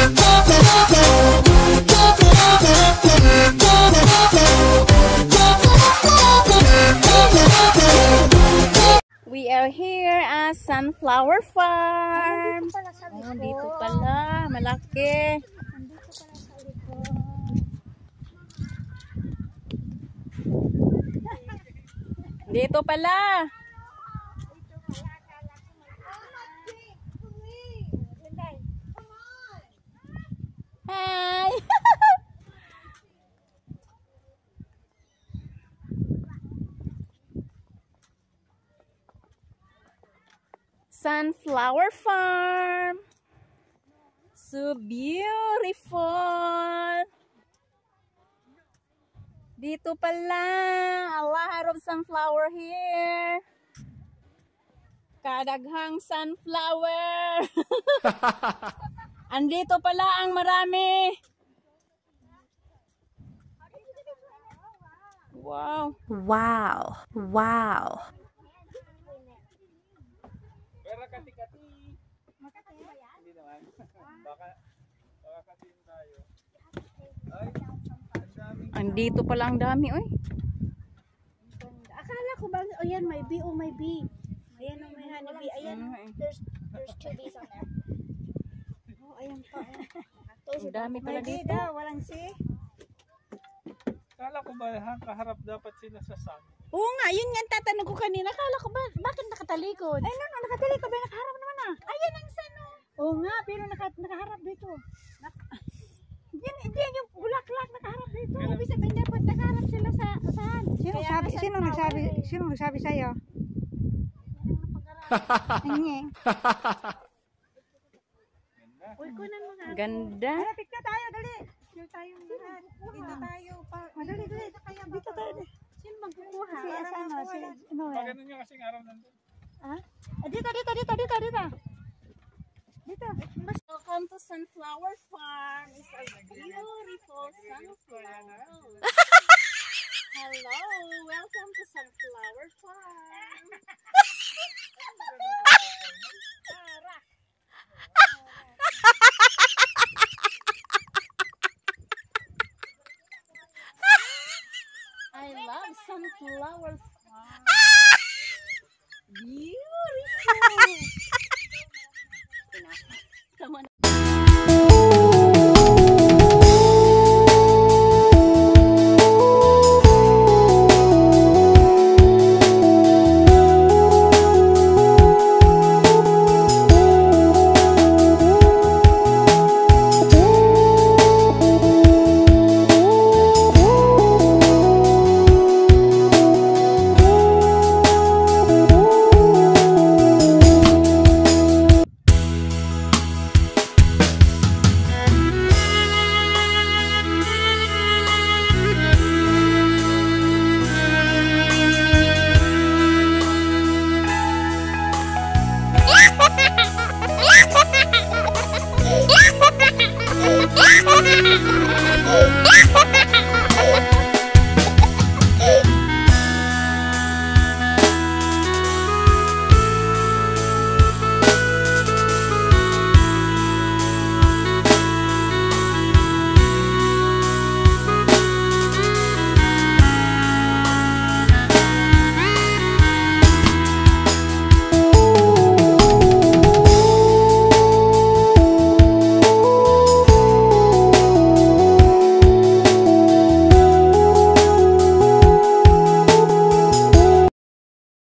We are here at Sunflower Farm. Oh, dito pala, malaki. Dito pala. Hi. Sunflower Farm. So beautiful. Dito pala. A lot of sunflower here. Kadaghang sunflower. Andito pala ang marami. Wow. Wow. Wow. Pero kati-kati. Makati ba yan? Hindi naman. Baka katiin tayo. Ay, ang daming. Andito pala ang dami, oy. Akala ko ba, ayan, may bee, oh may bee. Ayan, oh, may honeybee. Ayan, there's two bees on there. Oh, ayan pa. Ang dami pala May bee dito. daw, walang see. Kala ko ba kaharap dapat sila sa sun? Oo nga, yun nga tatanong ko kanina. Kala ko ba, bakit nakatalikod? Ay, no, nakatalikod ba? Nakaharap naman ah. Ayan ang sun, oh. Oo nga, pero nakaharap dito. Yan yung bulaklak nakaharap dito. Ibig sabihin dapat nakaharap sila sa saan? Sino nagsabi sa'yo? Hindi. Uy, kunan mo nga. Ganda. Ay, picture tayo, dali. Picture tayong lahat. Dito tayo. Dali. Dito tayo. Sino magkukuha? Si Asano, si Noel. Pag ganun yung kasing araw nandun. Ha? Dito. Dito. Welcome to Sunflower Farm. It's a beautiful sunflower. Hello, welcome to Sunflower Farm. I love Sunflower Farm.